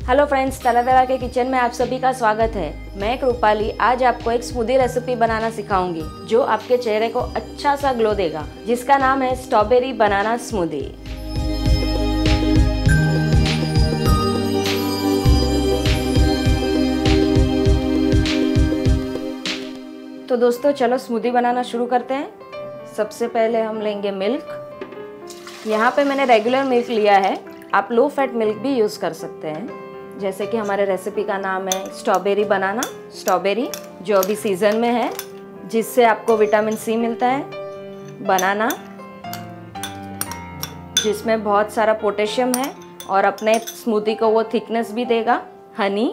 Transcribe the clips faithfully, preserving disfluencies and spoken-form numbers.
Hello friends, तला तला के किचन में आप सभी का स्वागत है। मैं एक रूपाली आज आपको एक स्मूदी रेसिपी बनाना सिखाऊंगी जो आपके चेहरे को अच्छा सा ग्लो देगा, जिसका नाम है स्ट्रॉबेरी बनाना स्मूदी। तो दोस्तों चलो स्मूदी बनाना शुरू करते हैं। सबसे पहले हम लेंगे मिल्क। यहाँ पे मैंने रेगुलर मिल्क लिया है, आप लो फैट मिल्क भी यूज़ कर सकते हैं। जैसे कि हमारे रेसिपी का नाम है स्ट्रॉबेरी बनाना, स्ट्रॉबेरी जो अभी सीज़न में है, जिससे आपको विटामिन सी मिलता है। बनाना जिसमें बहुत सारा पोटेशियम है और अपने स्मूदी को वो थिकनेस भी देगा। हनी,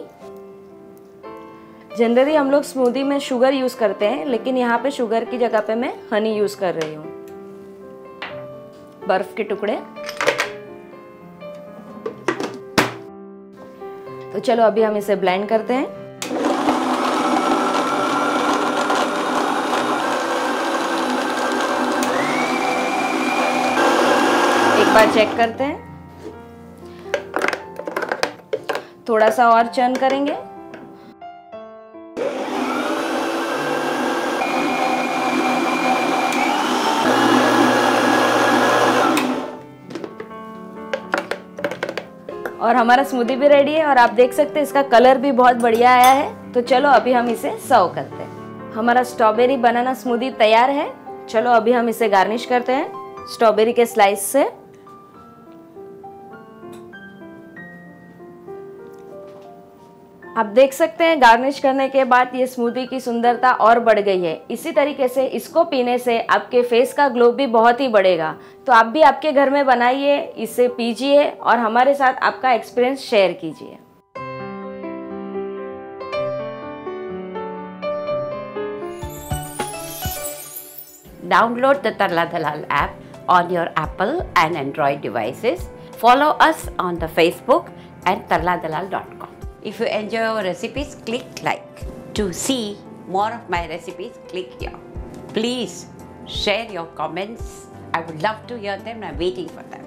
जनरली हम लोग स्मूदी में शुगर यूज़ करते हैं, लेकिन यहाँ पे शुगर की जगह पे मैं हनी यूज़ कर रही हूँ। बर्फ़ के टुकड़े। तो चलो अभी हम इसे ब्लेंड करते हैं। एक बार चेक करते हैं, थोड़ा सा और चर्न करेंगे। और हमारा स्मूदी भी रेडी है और आप देख सकते हैं इसका कलर भी बहुत बढ़िया आया है। तो चलो अभी हम इसे सर्व करते हैं। हमारा स्ट्रॉबेरी बनाना स्मूदी तैयार है। चलो अभी हम इसे गार्निश करते हैं स्ट्रॉबेरी के स्लाइस से। आप देख सकते हैं गार्निश करने के बाद ये स्मूदी की सुंदरता और बढ़ गई है। इसी तरीके से इसको पीने से आपके फेस का ग्लो भी बहुत ही बढ़ेगा। तो आप भी आपके घर में बनाइए, इसे पीजिए और हमारे साथ आपका एक्सपीरियंस शेयर कीजिए। Download the Tala Dalal app on your Apple and Android devices. Follow us on the Facebook and tala dalal dot com. If you enjoy our recipes, click like. To see more of my recipes, click here. Please share your comments. I would love to hear them. I'm waiting for them.